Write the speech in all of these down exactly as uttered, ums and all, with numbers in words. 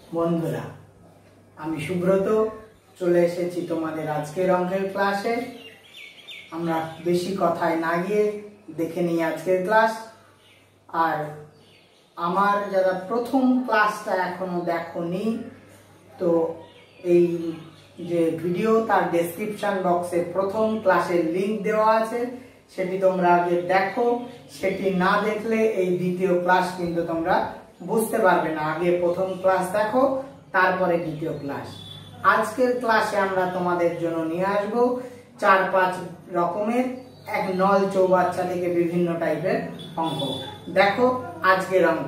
বন্ধুরা, আমি সুব্রত চলে এসেছি তোমাদের আজকের অঙ্কের ক্লাসে। আমরা বেশি কথায় না গিয়ে দেখে নিই আজকের ক্লাস। আর আমার যারা প্রথম ক্লাসটা এখনো দেখোনি, তো এই যে ভিডিও তার ডেসক্রিপশন বক্সে প্রথম ক্লাসের লিংক দেওয়া আছে, সেটি তোমরা আগে দেখো। সেটি না দেখলে এই দ্বিতীয় ক্লাস কিন্তু তোমরা বুঝতে পারবে না। আগে প্রথম ক্লাস দেখো, তারপরে দ্বিতীয় ক্লাস। আজকের ক্লাসে আমরা তোমাদের জন্য নিয়ে আসবো চার পাঁচ রকমের এক নল চৌবাচ্চা থেকে বিভিন্ন টাইপের অঙ্ক। দেখো আজকের অঙ্ক,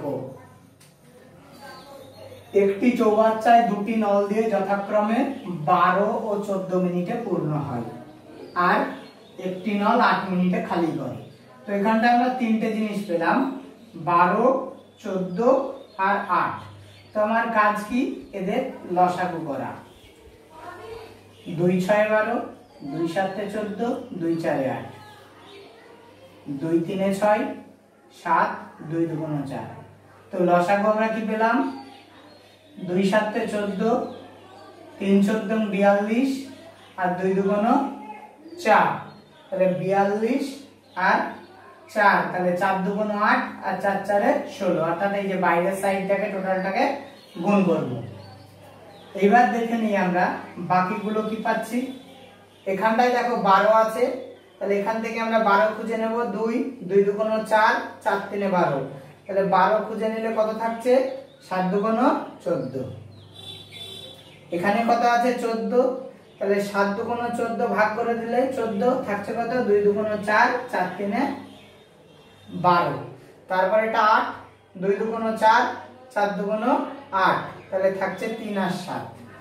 একটি চৌবাচ্চায় দুটি নল দিয়ে যথাক্রমে বারো ও চোদ্দ মিনিটে পূর্ণ হয়, আর একটি নল আট মিনিটে খালি করে। তো এখানটা আমরা তিনটে জিনিস পেলাম, বারো, চোদ্দ আর আট। তো আমার কাজ কি, এদের লসাগু করা। দুই ছয় বারো, দুই সাতে চোদ্দ, দুই চারে আট, দুই তিনে ছয়, সাত, দুই দুগুণ চার। তো লসাগু আমরা কি পেলাম, দুই সাতে চোদ্দ, তিন চোদ্দ বিয়াল্লিশ, আর দুই দুগুণ চার, তাহলে বিয়াল্লিশ আর চার, তাহলে চার দুগুণ আট আর চার চারে ষোলো। অর্থাৎ এই যে বাইরের সাইডটাকে টোটালটাকে গুণ করব। এইবার দেখে নিই আমরা বাকিগুলো কি পাচ্ছি। এখানটায় দেখো বারো আছে, তাহলে এখান থেকে আমরা বারো খুঁজে নেব। দুই, দুই দুগুণ চার, চার তিনে বারো, তাহলে বারো খুঁজে নিলে কত থাকছে, সাত দুগুণ চোদ্দ। এখানে কত আছে, চোদ্দ, তাহলে সাত দুগুণ চোদ্দ ভাগ করে দিলে চোদ্দ থাকছে কত, দুই দুগুণ চার, চার তিনে বারো, তারপর এটা আট, দুই দুগুণ চার, চার দুগুণ আট, তাহলে থাকছে তিন আর সাত,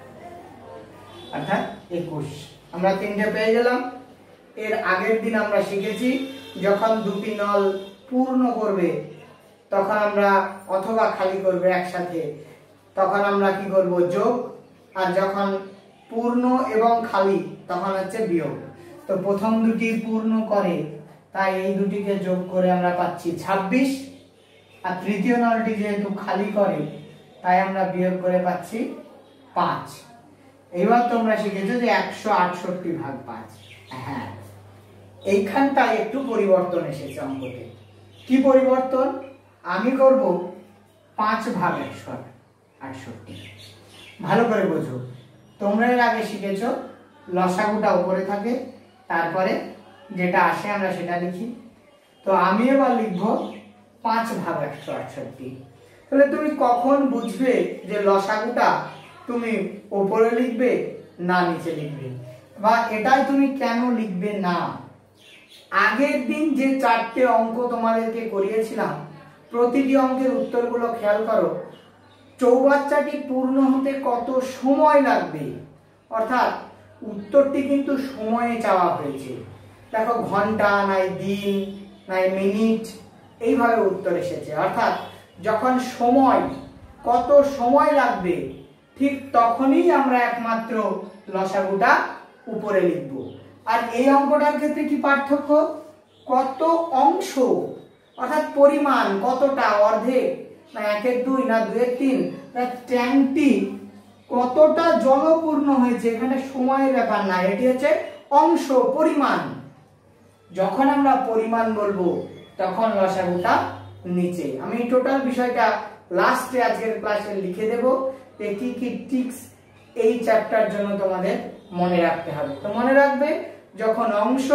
অর্থাৎ একুশ। আমরা তিনটে পেয়ে গেলাম। এর আগের দিন আমরা শিখেছি যখন দুটি নল পূর্ণ করবে তখন আমরা অথবা খালি করবে একসাথে, তখন আমরা কি করব, যোগ। আর যখন পূর্ণ এবং খালি তখন হচ্ছে বিয়োগ। তো প্রথম দুটি পূর্ণ করে, তাই এই দুটিকে যোগ করে আমরা পাচ্ছি ছাব্বিশ। আর তৃতীয় নলটি যেহেতু খালি করে, তাই আমরা বিয়োগ করে পাচ্ছি পাঁচ। এবার তোমরা শিখেছো যে একশো আটষট্টি ভাগ পাঁচ। হ্যাঁ, এইখানটায় একটু পরিবর্তন এসেছে অঙ্কতে। কি পরিবর্তন, আমি করব পাঁচ ভাগ একশো আটষট্টি। ভালো করে বোঝো, তোমরা এর আগে শিখেছো লসাগুটা উপরে থাকে, তারপরে যেটা আসে আমরা সেটা লিখি। তো আমি এবার লিখবো পাঁচ ভাগ একশো আটষট্টি। তাহলে তুমি কখন বুঝবে যে লসাগুটা তুমি উপরে লিখবে না নিচে লিখবে, বা এটাই তুমি কেন লিখবে না। আগের দিন যে চারটে অঙ্ক তোমাদেরকে করিয়েছিলাম, প্রতিটি অঙ্কের উত্তরগুলো খেয়াল করো। চৌবাচ্চাটি পূর্ণ হতে কত সময় লাগবে, অর্থাৎ উত্তরটি কিন্তু সময়ে চাওয়া হয়েছে। দেখো ঘন্টা নাই দিন নাই মিনিট, এইভাবে উত্তর এসেছে। অর্থাৎ যখন সময়, কত সময় লাগবে, ঠিক তখনই আমরা একমাত্র লসাগুটা উপরে লিখব। আর এই অঙ্কটার ক্ষেত্রে কি পার্থক্য, কত অংশ, অর্থাৎ পরিমাণ কতটা, অর্ধেক না একের দুই না দুয়ের তিন, ট্যাঙ্কটি কতটা জলপূর্ণ হয়েছে, এখানে সময়ের ব্যাপার না, এটি হচ্ছে অংশ, পরিমাণ। যখন আমরা পরিমাণ বলবো তখন লসাগুটা নিচে। আমি টোটাল বিষয়টা লাস্টে আজকের ক্লাসে লিখে দেব, কি কি টিপস এই চ্যাপ্টার জন্য তোমাদের মনে রাখতে হবে। তো মনে রাখবে, যখন অংশ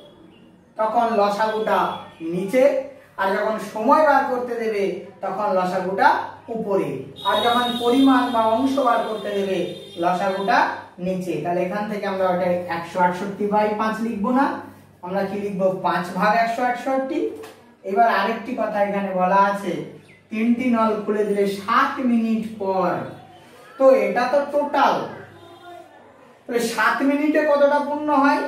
তখন লসাগুটা নিচে, আর যখন সময় বার করতে দেবে তখন লসাগুটা উপরে, আর যখন পরিমাণ বা অংশ বার করতে দেবে লসাগুটা নিচে। তাহলে এখান থেকে আমরা ওটা একশো আটষট্টি বাই পাঁচ লিখবো না, আমরা কি লিখবো, পাঁচ ভাগ একশো আটষট্টি। এবার আরেকটি কথা এখানে বলা আছে, তিনটি নল খুলে দিলে সাত মিনিট পর। তো এটা তো টোটাল, তাহলে সাত মিনিটে কতটা পূর্ণ হয়,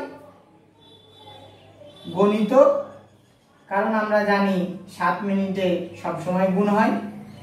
গণিত, কারণ আমরা জানি সাত মিনিটে সব সময় গুণ হয়।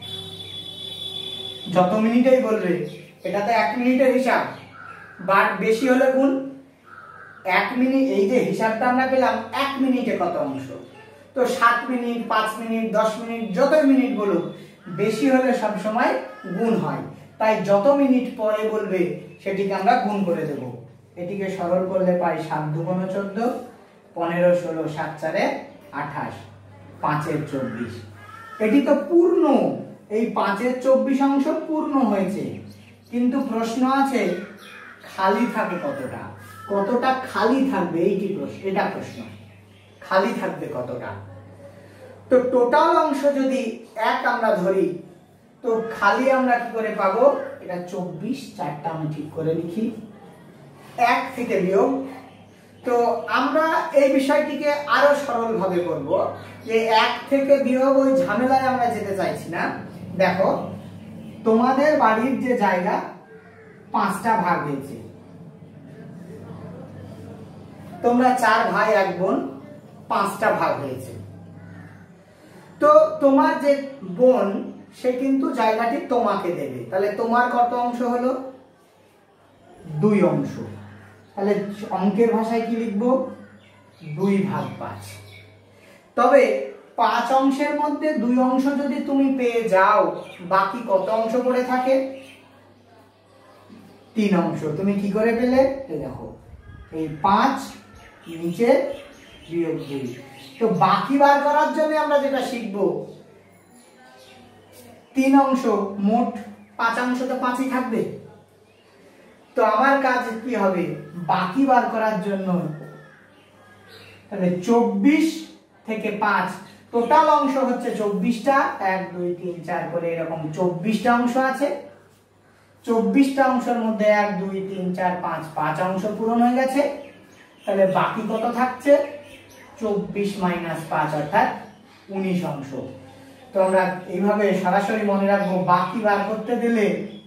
যত মিনিটেই বলবে, এটা তো এক মিনিটের হিসাব, বাট বেশি হলে গুণ। এক মিনিট, এই যে হিসাবটা আমরা পেলাম, এক মিনিটে কত অংশ, তো সাত মিনিট, পাঁচ মিনিট, দশ মিনিট, যত মিনিট বলুক, বেশি হলে সব সময় গুণ হয়। তাই যত মিনিট পরে বলবে সেটিকে আমরা গুণ করে দেব। এটিকে সরল করলে পাই সাত দুগুণ চোদ্দ, পনেরো ষোলো সাত চারে আঠাশ, পাঁচের চব্বিশ। এটি তো পূর্ণ, এই পাঁচের চব্বিশ অংশ পূর্ণ হয়েছে, কিন্তু প্রশ্ন আছে খালি থাকে কতটা, কতটা খালি থাকবে এইটি প্রশ্ন, এটা প্রশ্ন, খালি থাকবে কতটা। তো টোটাল অংশ যদি এক আমরা ধরি, তো খালি আমরা কি করে পাবো, এটা চব্বিশ, চারটা আমি ঠিক করে লিখি, এক থেকে বিয়োগ। তো আমরা এই বিষয়টিকে আরো সরল ভাবে করব, যে এক থেকে বিয়োগ ওই ঝামেলায় আমরা যেতে চাইছি না। দেখো তোমাদের বাড়ির যে জায়গা পাঁচটা ভাগ হয়েছে, তোমরা চার ভাই এক বোন, পাঁচটা ভাগ হয়েছে। তো তোমার যে বোন সে কিন্তু জায়গাটি তোমাকে দেবে, তাহলে তোমার কত অংশ হলো, দুই অংশ। তাহলে অঙ্কের ভাষায় কি লিখবো, দুই ভাগ পাঁচ। তবে পাঁচ অংশের মধ্যে দুই অংশ যদি তুমি পেয়ে যাও, বাকি কত অংশ পড়ে থাকে, তিন অংশ। তুমি কি করে পেলে, দেখো এই পাঁচ নিচে বিয়োগ দুই। তো বাকি বার করার জন্য আমরা যেটা শিখবো, তিন অংশ মোট পাঁচ অংশ তো পাঁচই থাকবে। তো আমার কাজ কি হবে, বাকি বার করার জন্য তাহলে চব্বিশ থেকে পাঁচ, টোটাল অংশ হচ্ছে চব্বিশটা, এক দুই তিন চার করে এরকম চব্বিশটা অংশ আছে। চব্বিশটা অংশের মধ্যে এক দুই তিন চার পাঁচ, পাঁচ অংশ পূরণ হয়ে গেছে। তাহলে বাকি কত থাকছে, চব্বিশ মাইনাস পাঁচ অর্থাৎ উনিশ অংশ। তো আমরা এইভাবে সরাসরি মনে রাখবো, বাকি বার করতে দিলে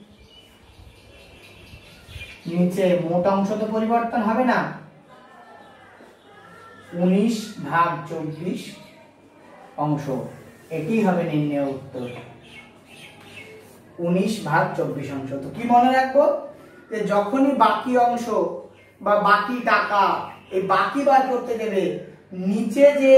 নিচে মোট অংশ তো পরিবর্তন হবে না, উনিশ ভাগ চব্বিশ অংশ, এটি হবে নির্ণয় উত্তর, উনিশ ভাগ চব্বিশ অংশ। তো কি মনে রাখবো, যে যখনই বাকি অংশ বা বাকি টাকা এই বাকি বার করতে দেবে, নিচে যে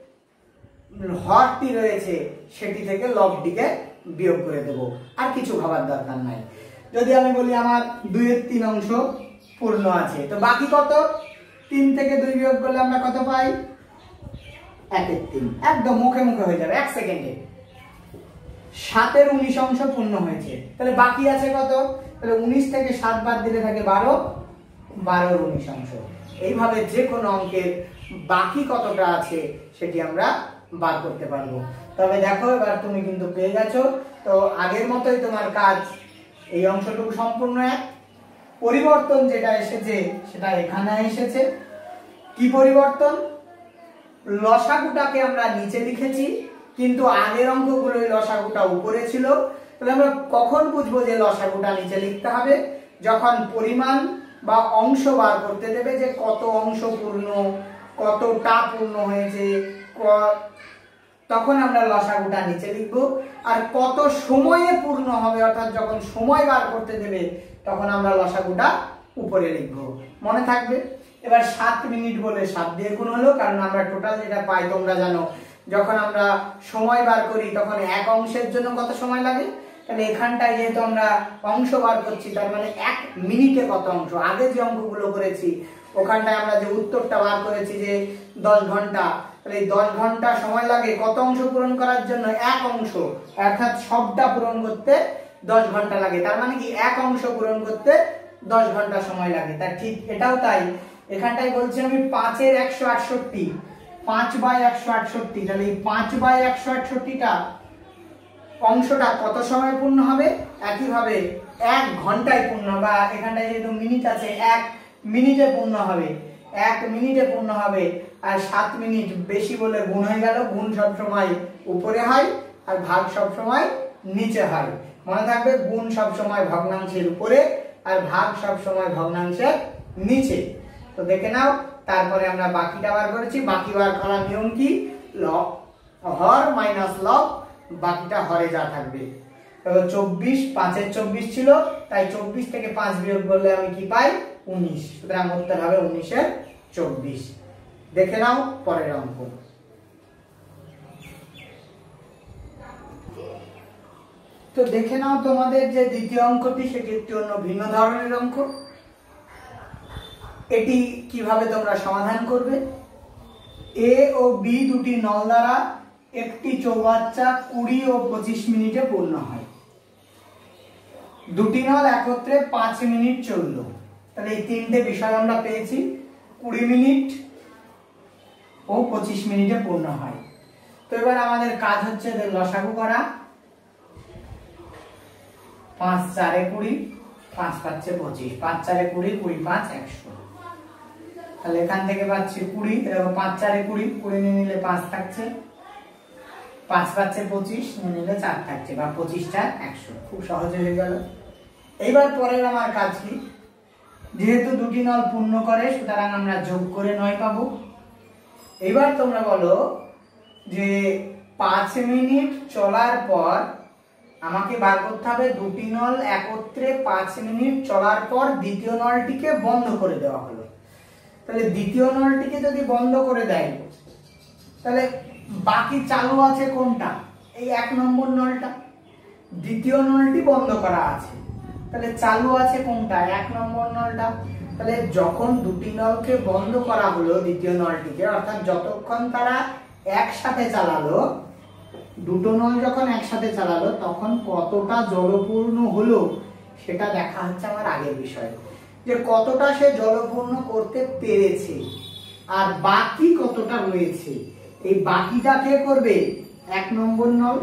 হরটি রয়েছে সেটি থেকে লবটিকে বিয়োগ করে দেব, আর কিছু ভাবার দরকার নাই। যদি আমি বলি আমার দুইয়ের তিন অংশ পূর্ণ আছে, তো বাকি কত, তিন থেকে দুই বিয়োগ করলে আমরা কত পাই, একের তিন, একদম মুখে মুখে হয়ে যাবে এক সেকেন্ডে। সাতের উনিশ অংশ পূর্ণ হয়েছে, তাহলে বাকি আছে কত, তাহলে উনিশ থেকে সাত বাদ দিলে থাকে বারো, বারোর উনিশ অংশ। এইভাবে যে কোনো অঙ্কের বাকি কতটা আছে সেটি আমরা বার করতে পারবো। তবে দেখো এবার তুমি কিন্তু পেয়ে গেছো। তো আগের মতোই তোমার কাজ, এই অংশটুকু সম্পূর্ণ এক, পরিবর্তন যেটা এসেছে সেটা এখানে এসেছে। কি পরিবর্তন, লসাগুটাকে আমরা নিচে লিখেছি, কিন্তু আগের অঙ্কগুলো লসাগুটা উপরে ছিল। তাহলে আমরা কখন বুঝবো যে লসাগুটা নিচে লিখতে হবে, যখন পরিমাণ বা অংশ বার করতে দেবে, যে কত অংশ পূর্ণ, কতটা পূর্ণ হয়েছে, তখন আমরা লসাগুটা নিচে লিখবো। আর কত সময়ে পূর্ণ হবে, অর্থাৎ যখন সময় বার করতে দেবে, তখন আমরা লসাগুটা উপরে লিখবো, মনে থাকবে। এবার সাত মিনিট বলে সাত দিয়ে গুণ হলো, কারণ আমরা টোটাল যেটা পাই তোমরা জানো, যখন আমরা সময় বার করি তখন এক অংশের জন্য কত সময় লাগে, তাহলে এখানটায় যেহেতু আমরা অংশ বার করছি, তার মানে এক মিনিটে কত অংশ। আগে যে অঙ্কগুলো করেছি ওখানটায় আমরা যে উত্তরটা বার করেছি যে দশ ঘন্টা, তাহলে এই দশ ঘন্টা সময় লাগে কত অংশ পূরণ করার জন্য, এক অংশ, অর্থাৎ সবটা পূরণ করতে দশ ঘন্টা লাগে। তার মানে কি এক অংশ পূরণ করতে দশ ঘন্টা সময় লাগে। তার ঠিক এটাও তাই, এখানটায় বলছি আমি পাঁচের একশো আটষট্টি, পাঁচ বাই একশো আটষট্টি, তাহলে এই পাঁচ বাই একশো আটষট্টিটা অংশটা কত সময় পূর্ণ হবে, একইভাবে এক ঘন্টায় পূর্ণ, বা এখানটায় যেহেতু মিনিট আছে এক মিনিটে পূর্ণ হবে, এক মিনিটে পূর্ণ হবে। আর সাত মিনিট বেশি বলে গুণ হয়ে গেল, গুণ সবসময় উপরে হয় আর ভাগ সবসময় নিচে হয়, মনে থাকবে। গুণ সবসময় ভগ্নাংশের উপরে আর ভাগ সবসময় ভগ্নাংশের নিচে। তো দেখে নাও, তারপরে আমরা বাকিটা বার করেছি। বাকি বার করার নিয়ম কি, লব হর মাইনাস লব, বাকিটা হরে যা থাকবে। চব্বিশ, পাঁচের চব্বিশ ছিল, তাই চব্বিশ থেকে পাঁচ বিয়োগ করলে আমি কি পাই, উনিশ। সুতরাং উত্তর হবে উনিশের চব্বিশ। দেখে নাও পরের অঙ্ক। তো দেখে নাও তোমাদের যে দ্বিতীয় অঙ্কটি, সেটি একটি অন্য ভিন্ন ধরনের অঙ্ক। এটি কিভাবে তোমরা সমাধান করবে। এ ও বি দুটি নল দ্বারা একটি চৌবাচ্চা কুড়ি ও পঁচিশ মিনিটে পূর্ণ হয়। দুটি নল একত্রে পাঁচ মিনিট চলল। তাহলে এই তিনটে বিষয় আমরা পেয়েছি, কুড়ি মিনিট ও পঁচিশ মিনিটে পূর্ণ হয়। তো এবার আমাদের কাজ হচ্ছে এদের লসাগু করা। পাঁচ চারে কুড়ি, পাঁচ পাঁচে পঁচিশ, পাঁচ চারে কুড়ি, কুড়ি পাঁচ একশো। তাহলে এখান থেকে পাচ্ছি কুড়ি, এরকম পাঁচ চারে কুড়ি, কুড়ি নিয়ে নিলে পাঁচ থাকছে, পাঁচ পাঁচে পঁচিশ নিয়ে নিলে চার থাকছে, বা পঁচিশ চার একশো। খুব সহজে হয়ে গেল। এইবার পরের আমার কাজ কি, যেহেতু দুটি নল পূর্ণ করে সুতরাং আমরা যোগ করে নয় পাবো। এবার তোমরা বলো যে পাঁচ মিনিট চলার পর আমাকে বার করতে হবে দুটি নল একত্রে পাঁচ মিনিট চলার পর দ্বিতীয় নলটিকে বন্ধ করে দেওয়া হলো। তাহলে দ্বিতীয় নলটিকে যদি বন্ধ করে দেয় তাহলে বাকি চালু আছে কোনটা, এই এক নম্বর নলটা। দ্বিতীয় নলটি বন্ধ করা আছে, তাহলে চালু আছে কোনটা, এক নম্বর নলটা। তাহলে যখন দুটি নলকে বন্ধ করা হলো দ্বিতীয় নলটিকে, অর্থাৎ যতক্ষণ তারা একসাথে চালালো, দুটো নল যখন একসাথে চালালো তখন কতটা জলপূর্ণ হলো সেটা দেখা হচ্ছে আমার আগের বিষয়, যে কতটা সে জলপূর্ণ করতে পেরেছে আর বাকি কতটা রয়েছে। এই বাকিটা কে করবে, এক নম্বর নল।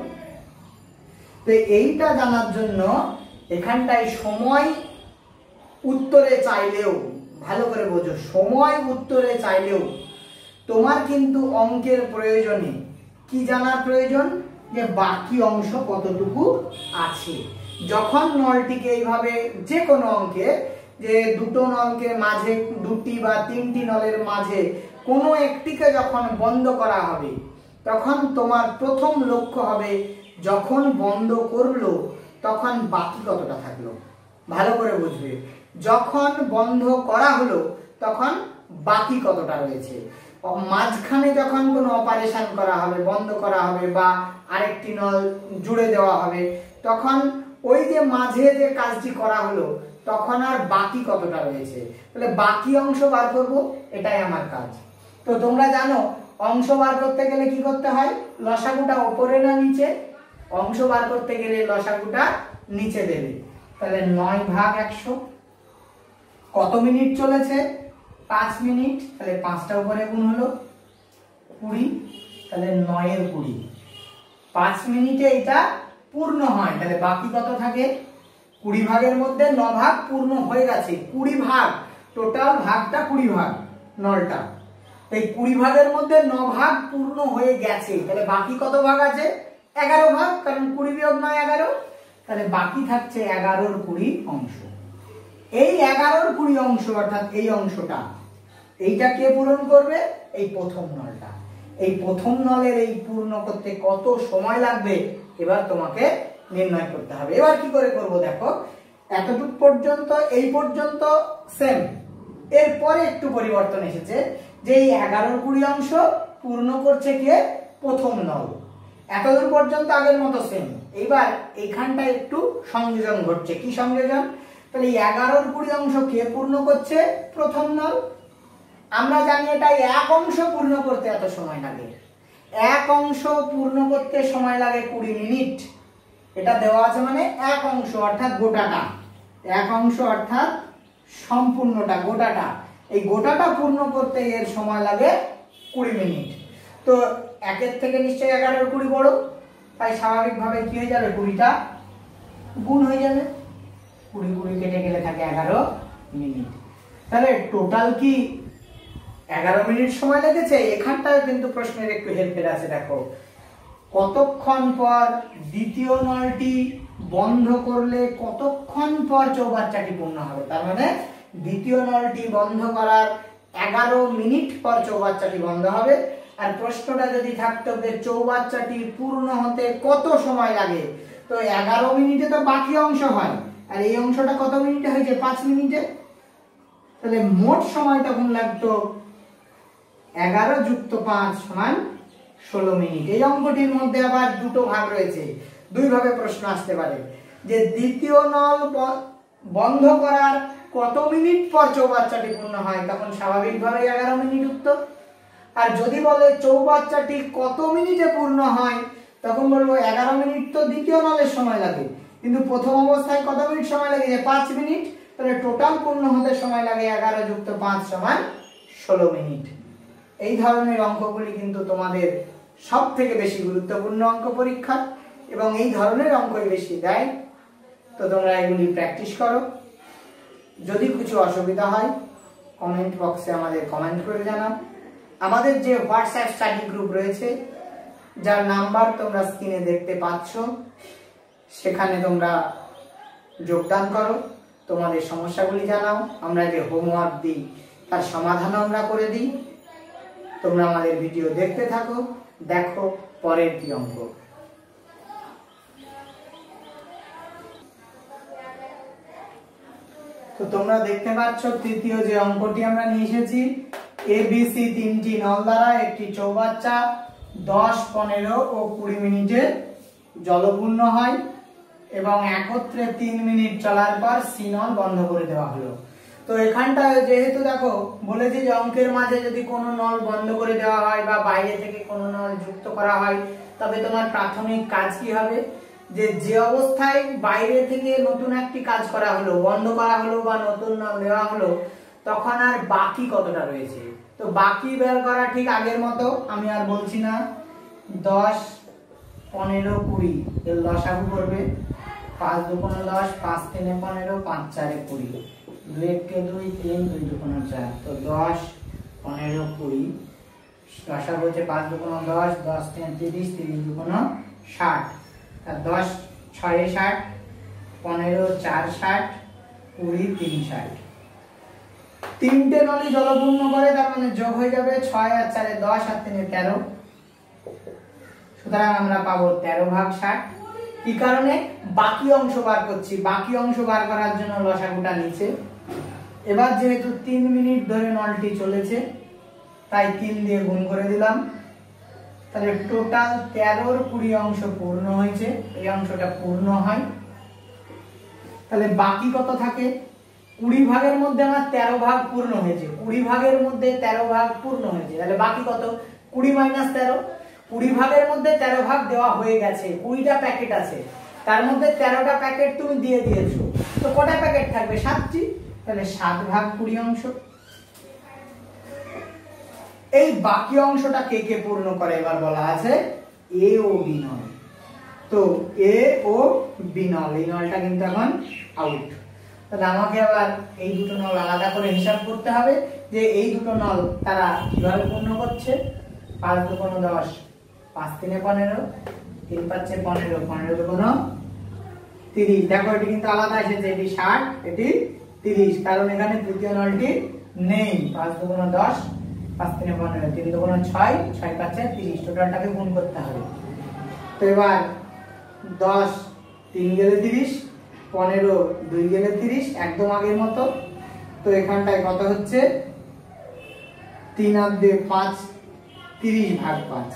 তো এইটা জানার জন্য এখানটায় সময় উত্তরে চাইলেও, ভালো করে বোঝো, সময় উত্তরে চাইলেও তোমার কিন্তু অঙ্কের প্রয়োজনে কি জানার প্রয়োজন, যে বাকি অংশ কতটুকু আছে। যখন নলটিকে এইভাবে যে কোনো অঙ্কে, যে দুটো নলকে মাঝে, দুটি বা তিনটি নলের মাঝে কোনো একটিকে যখন বন্ধ করা হবে, তখন তোমার প্রথম লক্ষ্য হবে যখন বন্ধ করলো তখন বাকি কতটা থাকলো। ভালো করে বুঝবে, যখন বন্ধ করা হলো তখন বাকি কতটা রয়েছে। মাঝখানে যখন কোনো অপারেশন করা হবে, বন্ধ করা হবে বা আরেকটি নল জুড়ে দেওয়া হবে, তখন ওই যে মাঝে যে কাজটি করা হলো তখন আর বাকি কতটা রয়েছে। তাহলে বাকি অংশ বার করব, এটাই আমার কাজ। তো তোমরা জানো অংশ বার করতে গেলে কি করতে হয়, লসাগুটা ওপরে না নিচে, অংশ বার করতে গেলে লসাগুটা নিচে দেবে। তাহলে নয় ভাগ একশো, কত মিনিট চলেছে, পাঁচ মিনিট, তাহলে পাঁচটা উপরে গুণ হলো কুড়ি, তাহলে নয়ের কুড়ি। পাঁচ মিনিটে এটা পূর্ণ হয়, তাহলে বাকি কত থাকে, কুড়ি ভাগের মধ্যে ন ভাগ পূর্ণ হয়ে গেছে, কুড়ি ভাগ, টোটাল ভাগটা কুড়ি ভাগ নলটা, এই কুড়ি ভাগের মধ্যে ন ভাগ পূর্ণ হয়ে গেছে। তাহলে বাকি কত ভাগ আছে, এগারো ভাগ, কারণ কুড়ি বিয়োগ নয় এগারো, তাহলে বাকি থাকছে এগারোর কুড়ি অংশ। এই এগারোর কুড়ি অংশ অর্থাৎ এই অংশটা, এইটা কে পূরণ করবে, এই প্রথম নলটা। এই প্রথম নলের এই পূর্ণ করতে কত সময় লাগবে এবার তোমাকে নির্ণয় করতে হবে। এবার কি করে করব, দেখো এতটুকু পর্যন্ত, এই পর্যন্ত সেম, এরপরে একটু পরিবর্তন এসেছে, যে এই এগারোর কুড়ি অংশ পূর্ণ করছে কে, প্রথম নল। এতদূর পর্যন্ত আগের মতো সেম, এইবার এইখানটা একটু সংযোজন ঘটছে। কি সংযোজন, তাহলে এগারোর কুড়ি অংশ কে পূর্ণ করছে, প্রথম নল। আমরা জানি এটা এক অংশ পূর্ণ করতে এত সময় লাগে, এক অংশ পূর্ণ করতে সময় লাগে কুড়ি মিনিট। এটা দেওয়া আছে মানে এক অংশ অর্থাৎ গোটাটা, এক অংশ অর্থাৎ সম্পূর্ণটা, গোটাটা, এই গোটাটা পূর্ণ করতে এর সময় লাগে কুড়ি মিনিট। তো একের থেকে নিশ্চয়ই এগারোর কুড়ি বড়, তাই স্বাভাবিকভাবে কি হয়ে যাবে, কুড়িটা গুণ হয়ে যাবে, কুড়ি কুড়ি কেটে গেলে থাকে এগারো মিনিট। তাহলে টোটাল কি এগারো মিনিট সময় লেগেছে। এখানটায় কিন্তু প্রশ্নের একটু হেরফের আছে, দেখো কতক্ষণ পর দ্বিতীয় নলটি বন্ধ করলে কতক্ষণ পর চৌবাচ্চাটি পূর্ণ হবে। তার মানে দ্বিতীয় নলটি বন্ধ করার এগারো মিনিট পর চৌবাচ্চাটি বন্ধ হবে। আর প্রশ্নটা যদি থাকতো যে চৌবাচ্চাটি পূর্ণ হতে কত সময় লাগে, তো এগারো মিনিটে তো বাকি অংশ হয়, আর এই অংশটা কত মিনিটে হয়েছে, পাঁচ মিনিটে। তাহলে মোট সময় তখন লাগতো এগারো যুক্ত পাঁচ সমান ষোলো মিনিট। এই অঙ্কটির মধ্যে আবার দুটো ভাগ রয়েছে, দুই ভাবে প্রশ্ন আসতে পারে যে দ্বিতীয় নল বন্ধ করার কত মিনিট পর চৌবাচ্চাটি পূর্ণ হয়, তখন স্বাভাবিকভাবে এগারো মিনিট উত্তর। আর যদি বলে চৌবাচ্চাটি কত মিনিটে পূর্ণ হয়, তখন বলবো এগারো মিনিট তো দ্বিতীয় নলের সময় লাগে, কিন্তু প্রথম অবস্থায় কত মিনিট সময় লাগে, পাঁচ মিনিট, তাহলে টোটাল পূর্ণ হতে সময় লাগে এগারো যুক্ত পাঁচ সমান ষোলো মিনিট। এই ধরনের অঙ্কগুলি কিন্তু তোমাদের সব থেকে বেশি গুরুত্বপূর্ণ অঙ্ক পরীক্ষা, এবং এই ধরনের অঙ্কই বেশি দেয়। তো তোমরা এগুলি প্র্যাকটিস করো। যদি কিছু অসুবিধা হয় কমেন্ট বক্সে আমাদের কমেন্ট করে জানাও। আমাদের যে হোয়াটসঅ্যাপ স্টাডি গ্রুপ রয়েছে, যার নাম্বার তোমরা স্ক্রিনে দেখতে পাচ্ছ, সেখানে তোমরা যোগদান করো, তোমাদের সমস্যাগুলি জানাও, আমরা যে হোমওয়ার্ক দিই তার সমাধান আমরা করে দিই। তোমরা আমাদের ভিডিও দেখতে থাকো, দেখো পরের কি অঙ্ক। তো তোমরা দেখতে পাচ্ছ তৃতীয় যে অঙ্কটি আমরা নিয়ে এসেছি, এ বি সি তিনটি নল দ্বারা একটি চৌবাচ্চা দশ, পনেরো ও কুড়ি মিনিটে জলপূর্ণ হয় এবং একত্রে তিন মিনিট চলার পর সি নল বন্ধ করে দেওয়া হলো। তো এখানটায় যেহেতু দেখো বলেছি যে অঙ্কের মাঝে যদি কোনো নল বন্ধ করে দেওয়া হয় বা বাইরে থেকে কোনো নল যুক্ত করা হয়, তবে তোমার প্রাথমিক কাজ কি হবে, যে যে অবস্থায় বাইরে থেকে নতুন একটি কাজ করা হলো, বন্ধ করা হলো বা নতুন নল দেওয়া হলো, তখন আর বাকি কতটা রয়েছে। তো বাকি বের করা ঠিক আগের মতো, আমি আর বলছি না। দশ, পনেরো, কুড়ি এর লসাগু করবে, পাঁচ দুগুণে দশ, পাঁচ তিনে পনেরো, পাঁচ চারে কুড়ি, দুই এককে দুই, তিন, দুই দুগুণে চার। তো দশ, পনেরো, কুড়ি লসাগু হচ্ছে পাঁচ দুগুণে দশ, দশ তিনে তিরিশ, তিরিশ দুগুণে ষাট, আর দশ ছয়ে ষাট, পনেরো চার ষাট, কুড়ি তিন ষাট। তিনটে নলি জলপূর্ণ করে, তার মানে যোগ হয়ে যাবে ছয় আর চারে দশ আর তিনে তেরো, সুতরাং আমরা পাবো তেরো ভাগ ষাট। কি কারণে, বাকি অংশ বার করছি, বাকি অংশ বার করার জন্য লসাগুটা নিচে। এবার যেহেতু তিন মিনিট ধরে নলটি চলেছে, তাই তিন দিয়ে গুণ করে দিলাম, তাহলে টোটাল তেরোর কুড়ি অংশ পূর্ণ হয়েছে, এই অংশটা পূর্ণ হয়। তাহলে বাকি কত থাকে, কুড়ি ভাগের মধ্যে আমার তেরো ভাগ পূর্ণ হয়েছে, কুড়ি ভাগের মধ্যে তেরো ভাগ পূর্ণ হয়েছে, তাহলে বাকি কত, কুড়ি মাইনাস তেরো। কুড়ি ভাগের মধ্যে তেরো ভাগ দেওয়া হয়ে গেছে, কুড়িটা প্যাকেট আছে, তার মধ্যে তেরোটা প্যাকেট তুমি দিয়ে দিয়েছো, তো কটা প্যাকেট থাকবে, সাতটি, তাহলে সাত ভাগ কুড়ি অংশ। এই বাকি অংশটা কে কে পূর্ণ করে, এবার বলা আছে এ ও বি নল। তো এ ও বি নল, এই নলটা কিন্তু এখন আউট। তাহলে আমাকে আবার এই দুটো নল আলাদা করে হিসাব করতে হবে যে এই দুটো নল তারা কিভাবে পূর্ণ করছে। পাঁচ দুগুণ দশ, পাঁচ তিনে পনেরো, তিন পাঁচে পনেরো, পনেরো দুগুণ তিরিশ। দেখো এটি কিন্তু আলাদা এসেছে, এটি ষাট, এটি তিরিশ, কারণ এখানে তৃতীয় নলটি নেই। পাঁচ দুগুণ দশ, পাঁচ তিনে পনেরো, তিন দুগুণ ছয়, ছয় পাঁচে তিরিশ, টোটালটাকে গুণ করতে হবে। তো এবার দশ তিন গেলে তিরিশ, পনেরো দুই গেলে তিরিশ, একদম আগের মতো। তো এখানটায় কত হচ্ছে, তিন আর দুই পাঁচ, তিরিশ ভাগ পাঁচ।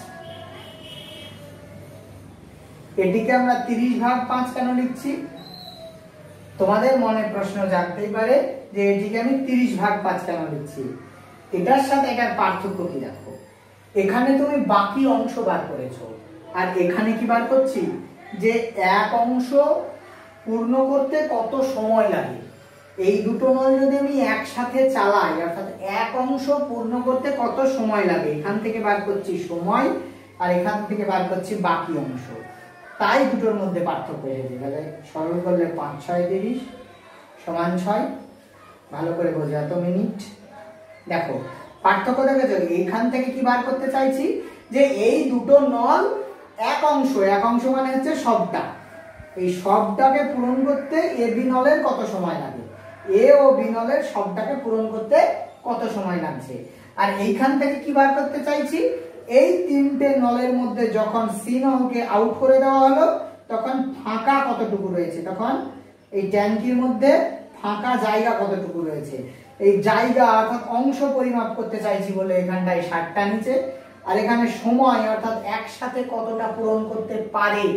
এটিকে আমরা তিরিশ ভাগ পাঁচ কেন লিখছি, তোমাদের মনে প্রশ্ন জাগতেই পারে যে এটিকে আমি তিরিশ ভাগ পাঁচ কেন লিখছি। এটার সাথে এটার পার্থক্য কি দেখো, এখানে তুমি বাকি অংশ বার করেছো, আর এখানে কি বার করছি, যে এক অংশ পূর্ণ করতে কত সময় লাগে। এই দুটো নল যদি আমি একসাথে চালাই, অর্থাৎ এক অংশ পূর্ণ করতে কত সময় লাগে, এখান থেকে বার করছি সময়, আর এখান থেকে বার করছি বাকি অংশ, তাই দুটোর মধ্যে পার্থক্য এসেছে। তাহলে সরল করলে পাঁচ ছয় তিরিশ সমান ছয়, ভালো করে বোঝো এত মিনিট। দেখো পার্থক্য দেখেছো, এইখান থেকে কি বার করতে চাইছি, যে এই দুটো নল এক অংশ, এক অংশ মানে হচ্ছে সবটা, এই সবটাকে পূরণ করতে এ বি নলের কত সময় লাগে, এ ও বি নলের সবটাকে পূরণ করতে কত সময় লাগছে। আর এইখান থেকে কি বার করতে চাইছি, এই তিনটে নলের মধ্যে যখন সি নলকে আউট করে দেওয়া হলো, তখন ফাঁকা কতটুকু রয়েছে, তখন এই ট্যাঙ্কির মধ্যে ফাঁকা জায়গা কতটুকু রয়েছে, এই জায়গা অর্থাৎ অংশ পরিমাপ করতে চাইছি বলে এখানটায় ষাটটা নিচে, আর এখানে সময় অর্থাৎ একসাথে কতটা পূরণ করতে পারে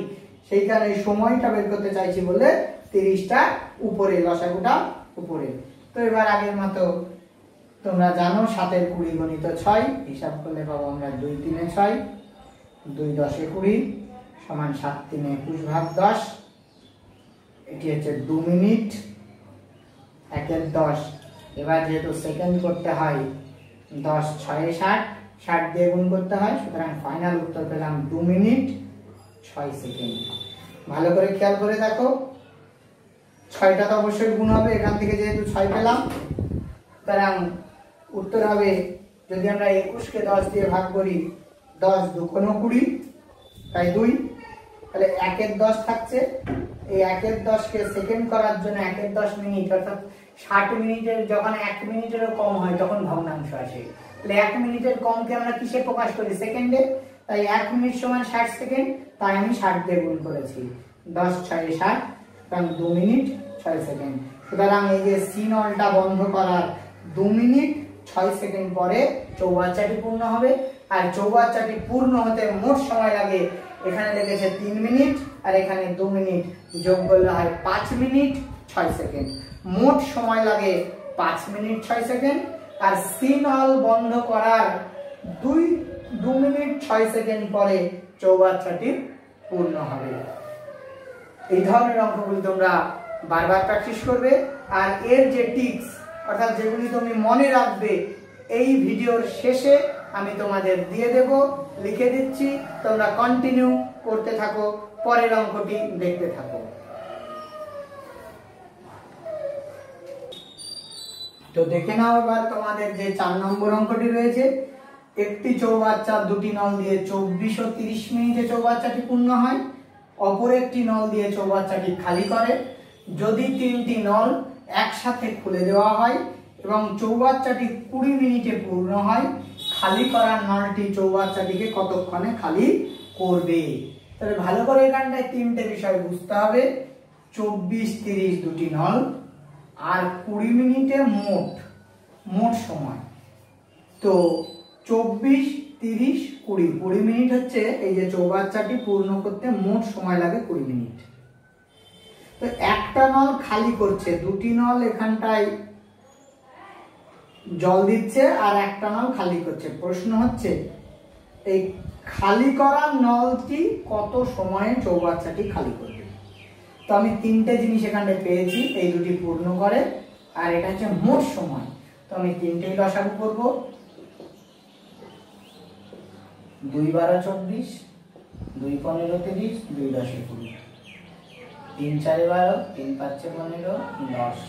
সেইখানে এই সময়টা বের করতে চাইছি বলে তিরিশটা উপরে, লসাগুটা উপরে। তো এবার আগের মতো তোমরা জানো সাতের কুড়ি গণিত ছয়, হিসাব করলে পাবো আমরা দুই তিনে ছয়, দুই দশে কুড়ি সমান সাত তিনে একুশ ভাগ দশ। এটি হচ্ছে দু মিনিট, একের দশ। এবার যেহেতু সেকেন্ড করতে হয়, দশ ছয়ে ষাট, ষাট দিয়ে গুণ করতে হয়, সুতরাং ফাইনাল উত্তর পেলাম দু মিনিট ছয় সেকেন্ড। ভালো করে খেয়াল করে দেখো, ছয়টা তো অবশ্যই গুণ হবে, এখান থেকে যেহেতু ছয় পেলাম, সুতরাং উত্তর হবে, যদি আমরা একুশকে দশ দিয়ে ভাগ করি, দশ দুগুণ কুড়ি, তাই দুই, তাহলে একের দশ থাকছে। এই একের দশকে সেকেন্ড করার জন্য একের দশ মিনিট, অর্থাৎ ষাট মিনিটের যখন এক মিনিটেরও কম হয় তখন ভগ্নাংশ আসে। তাহলে এক মিনিটের কমকে আমরা কিসে প্রকাশ করি? সেকেন্ডে। তাই এক মিনিট সমান ষাট সেকেন্ড, তাই আমি ষাট দিয়ে গুণ করেছি। দশ ছয় ষাট, কারণ দু মিনিট ছয় সেকেন্ড। সুতরাং এই যে সি নলটা বন্ধ করার দু মিনিট ছয় সেকেন্ড পরে চৌবাচ্চাটি পূর্ণ হবে। আর চৌবাচ্চাটি পূর্ণ হতে মোট সময় লাগে, এখানে লেগেছে তিন মিনিট আর এখানে দু মিনিট, যোগ করলে হয় পাঁচ মিনিট ছয় সেকেন্ড। মোট সময় লাগে পাঁচ মিনিট ছয় সেকেন্ড। আর সি নল বন্ধ করার দুই দু মিনিট ছয় সেকেন্ড পরে চৌবাচ্চাটি পূর্ণ হবে। এই ধরনের অঙ্কগুলি তোমরা বারবার প্র্যাকটিস করবে। আর এর যে টিপস, অর্থাৎ যেগুলি তুমি মনে রাখবে, এই ভিডিওর শেষে আমি তোমাদের দিয়ে দেব, লিখে দিচ্ছি, তোমরা কন্টিনিউ করতে থাকো, পরের অঙ্কটি দেখতে থাকো। তো দেখে নাও এবার তোমাদের যে চার নম্বর অঙ্কটি রয়েছে। একটি চৌবাচ্চা দুটি নল দিয়ে চব্বিশ ও তিরিশ মিনিটে চৌবাচ্চাটি পূর্ণ হয়। অপর একটি নল দিয়ে চৌবাচ্চাটি খালি করে। যদি তিনটি নল একসাথে খুলে দেওয়া হয় এবং চৌবাচ্চাটি কুড়ি মিনিটে পূর্ণ হয়, খালি করার নলটি চৌবাচ্চাটিকে কতক্ষণে খালি করবে? তাহলে ভালো করে এখানটায় তিনটে বিষয় বুঝতে হবে। চব্বিশ তিরিশ দুটি নল, আর কুড়ি মিনিটে মোট মোট সময়। তো চব্বিশ তিরিশ কুড়ি, কুড়ি মিনিট হচ্ছে এই যে চৌবাচ্চাটি পূর্ণ করতে মোট সময় লাগে কুড়ি মিনিট। তো একটা নল খালি করছে, দুটি নল এখানটায় জল দিচ্ছে আর একটা নল খালি করছে। প্রশ্ন হচ্ছে এই খালি করা নলটি কত সময়ে চৌবাচ্চাটি খালি করবে? তো আমি তিনটে জিনিস এখানে পেয়েছি, এই দুটি পূর্ণ করে আর এটা হচ্ছে মোট সময়। তো আমি তিনটেই লসাগু করব। দুই বারো চব্বিশ, দুই পনেরো তিরিশ, দুই দশে কুড়ি, তিন চারে বারো, তিন পাঁচে পনেরো, দশ,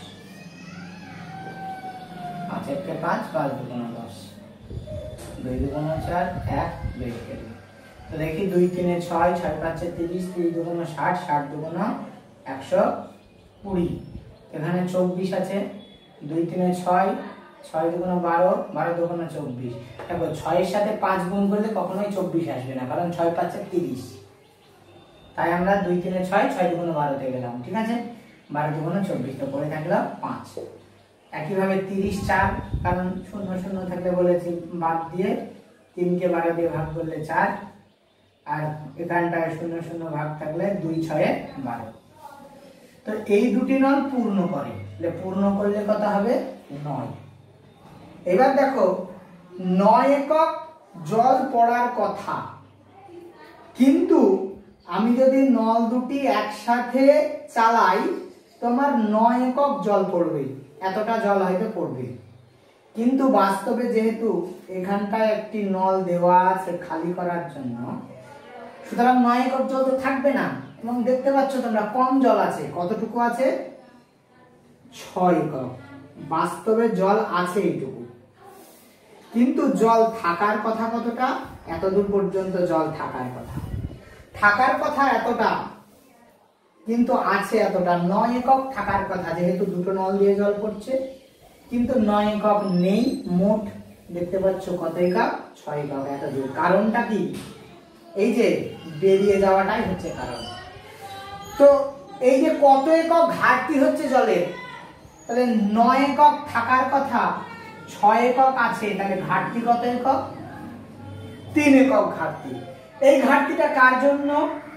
পাঁচ একে পাঁচ, পাঁচ দুগুণ দশ, দুই দুগুণ চার, এক, দুই থেকে দুই। তো দেখি দুই তিনে ছয়, ছয় পাঁচে তিরিশ, তিরিশ দুগুণ ষাট, ষাট দুগুণ একশো কুড়ি। এখানে চব্বিশ আছে, দুই তিনে ছয়, ছয় দুগুণ বারো, বারো দুগুণ চব্বিশ। দেখো ছয়ের সাথে পাঁচ গুণ করলে কখনোই চব্বিশ আসবে না, কারণ ছয় পাঁচে তিরিশ। তাই আমরা দুই তিনে ছয়, ছয় দুগুণ বারোতে গেলাম, ঠিক আছে? বারো দুগুণ চব্বিশ, তো পরে থাকলো পাঁচ। একইভাবে তিরিশ চার, কারণ শূন্য শূন্য থাকলে বলেছি বাদ দিয়ে তিনকে বারো দিয়ে ভাগ করলে চার, আর এখানটায় শূন্য শূন্য ভাগ থাকলে দুই ছয়ে বারো। তো এই দুটি নল পূর্ণ করে, পূর্ণ করলে কত হবে? নয়। এবার দেখো নয় একক জল পড়ার কথা, কিন্তু আমি যদি নল দুটি একসাথে চালাই তোমার নয় একক জল পড়বে, এতটা জল হয়তো পড়বে। কিন্তু বাস্তবে যেহেতু এখানটায় একটি নল দেওয়া আছে খালি করার জন্য, সুতরাং নয় একক জল তো থাকবে না। এবং দেখতে পাচ্ছ তোমরা কম জল আছে, কতটুকু আছে? ছয় একক। বাস্তবে জল আছে এইটুকু, কিন্তু জল থাকার কথা কতটা? এতদূর পর্যন্ত জল থাকার কথা, থাকার কথা এতটা, কিন্তু আছে এতটা। নয় একক থাকার কথা, যেহেতু দুটো নল দিয়ে জল পড়ছে, কিন্তু নয় একক নেই। মোট দেখতে পাচ্ছ কত একক? ছয় একক। এত দূর, কারণটা কি? এই যে বেরিয়ে যাওয়াটাই হচ্ছে কারণ। তো এই যে কত একক ঘাটতি হচ্ছে জলের, তাহলে নয় একক থাকার কথা, ছয় একক আছে, তাহলে ঘাটতি কত একক? তিন একক ঘাটতি। এই ঘাটতিটা কার জন্য?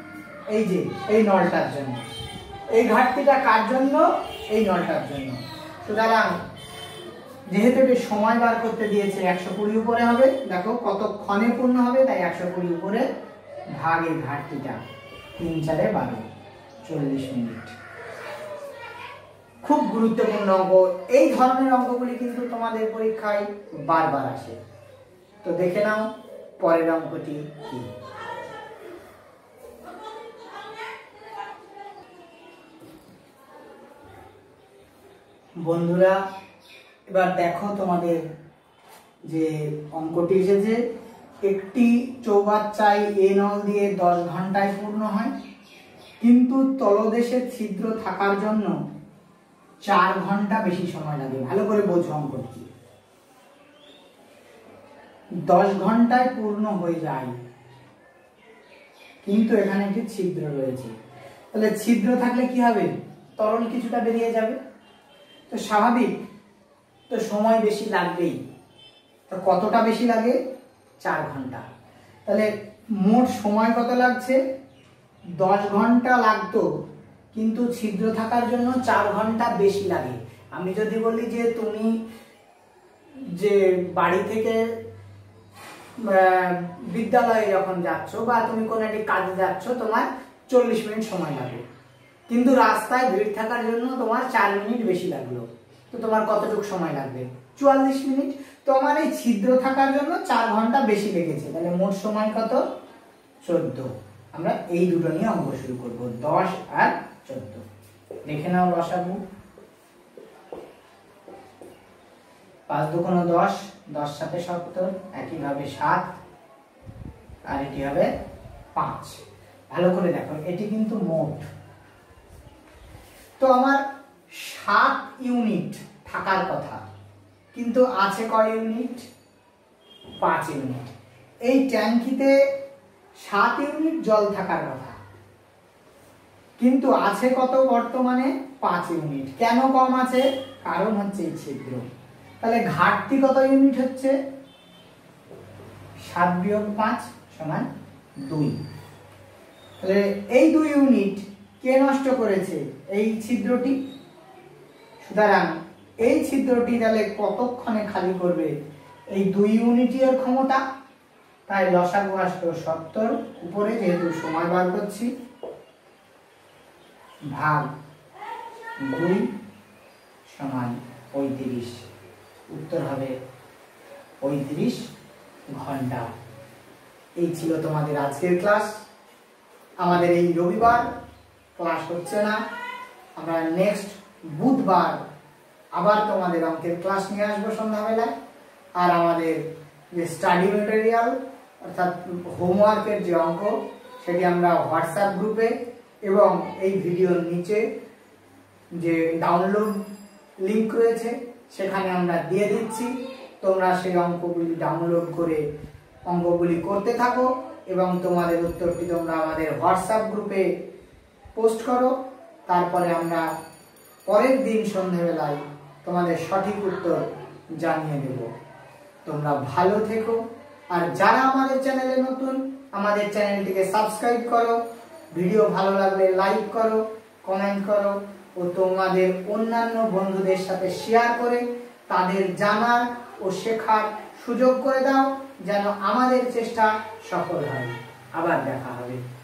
এই যে এই নলটার জন্য, এই ঘাটতিটা কার জন্য? এই নলটার জন্য। সুতরাং যেহেতু এটি সময় বার করতে দিয়েছে একশো কুড়ি উপরে হবে, দেখো কতক্ষণে পূর্ণ হবে, তাই একশো কুড়ি উপরে ভাগ এই ঘাটতিটা, তিন চারে বারো, চল্লিশ মিনিট। খুব গুরুত্বপূর্ণ অঙ্ক। এই ধরনের অঙ্কগুলি কিন্তু তোমাদের পরীক্ষায় বারবার আসে। তো দেখে নাও পরের অঙ্কটি কি। বন্ধুরা এবার দেখো তোমাদের যে অঙ্কটি এসেছে, একটি চৌবাচ্চায় এ নল দিয়ে দশ ঘন্টায় পূর্ণ হয়, কিন্তু তলদেশে ছিদ্র থাকার জন্য চার ঘন্টা বেশি সময় লাগে। ভালো করে বোঝো অঙ্কটি। দশ ঘন্টায় পূর্ণ হয়ে যায়, কিন্তু এখানে একটি ছিদ্র রয়েছে। তাহলে ছিদ্র থাকলে কি হবে? তরল কিছুটা বেরিয়ে যাবে, তো স্বাভাবিক, তো সময় বেশি লাগবেই। তো কতটা বেশি লাগে? চার ঘন্টা। তাহলে মোট সময় কত লাগছে? দশ ঘন্টা লাগতো, কিন্তু ছিদ্র থাকার জন্য চার ঘন্টা বেশি লাগে। আমি যদি বলি যে তুমি যে বাড়ি থেকে বিদ্যালয়ে যখন যাচ্ছ বা তুমি কোনো একটি কাজে যাচ্ছ, তোমার চল্লিশ মিনিট সময় লাগে, কিন্তু রাস্তায় ভিড় থাকার জন্য তোমার চার মিনিট বেশি লাগলো, তো তোমার কতটুকু সময় লাগবে? চুয়াল্লিশ মিনিট। তো আমার এই ছিদ্র থাকার জন্য চার ঘন্টা বেশি লেগেছে, তাহলে মোট সময় কত? চোদ্দ। আমরা এই দুটো নিয়ে অঙ্ক শুরু করব, দশ আর চোদ্দ। দেখে নাও লসাগু। পাঁচ দুগুণ দশ, দশ সাথে সত্তর, একইভাবে সাত, আর এটি হবে পাঁচ। ভালো করে দেখো, এটি কিন্তু মোট। তো আমার সাত ইউনিট থাকার কথা, কিন্তু আছে কয় ইউনিট? পাঁচ ইউনিট। এই ট্যাঙ্কিতে সাত ইউনিট জল থাকার কথা, কিন্তু আছে কত বর্তমানে? পাঁচ ইউনিট। কেন কম আছে? কারণ হচ্ছে এই ছিদ্র। তাহলে ঘাটতি কত ইউনিট হচ্ছে? সাত বিয়োগ পাঁচ সমান দুই। তাহলে এই দুই ইউনিট কে নষ্ট করেছে? এই ছিদ্রটি। সুতরাং এই ছিদ্রটি তাহলে কতক্ষণে খালি করবে? এই দুই ইউনিটের ক্ষমতা। তাই লসাগু আসলো সত্তর উপরে, যেহেতু সময় বার করছি, ভাগ দুই সমান পঁয়ত্রিশ। উত্তর হবে পঁয়ত্রিশ ঘন্টা। এই ছিল তোমাদের আজকের ক্লাস। আমাদের এই রবিবার ক্লাস হচ্ছে না, আমরা নেক্সট বুধবার আবার তোমাদের অঙ্কের ক্লাস নিয়ে আসবো সন্ধ্যাবেলায়। আর আমাদের যে স্টাডি মেটেরিয়াল অর্থাৎ হোমওয়ার্কের যে অঙ্ক, সেটি আমরা হোয়াটসঅ্যাপ গ্রুপে এবং এই ভিডিওর নিচে যে ডাউনলোড লিংক রয়েছে সেখানে আমরা দিয়ে দিচ্ছি। তোমরা সেই অঙ্কগুলি ডাউনলোড করে অঙ্কগুলি করতে থাকো এবং তোমাদের উত্তরটি তোমরা আমাদের হোয়াটসঅ্যাপ গ্রুপে পোস্ট করো। তারপরে আমরা পরের দিন সন্ধ্যাবেলায় তোমাদের সঠিক উত্তর জানিয়ে দেব। তোমরা ভালো থেকো, আর যারা আমাদের চ্যানেলে নতুন, আমাদের চ্যানেলটিকে সাবস্ক্রাইব করো, ভিডিও ভালো লাগলে লাইক করো, কমেন্ট করো ও তোমাদের অন্যান্য বন্ধুদের সাথে শেয়ার করে তাদের জানার ও শেখার সুযোগ করে দাও, যেন আমাদের চেষ্টা সফল হয়। আবার দেখা হবে।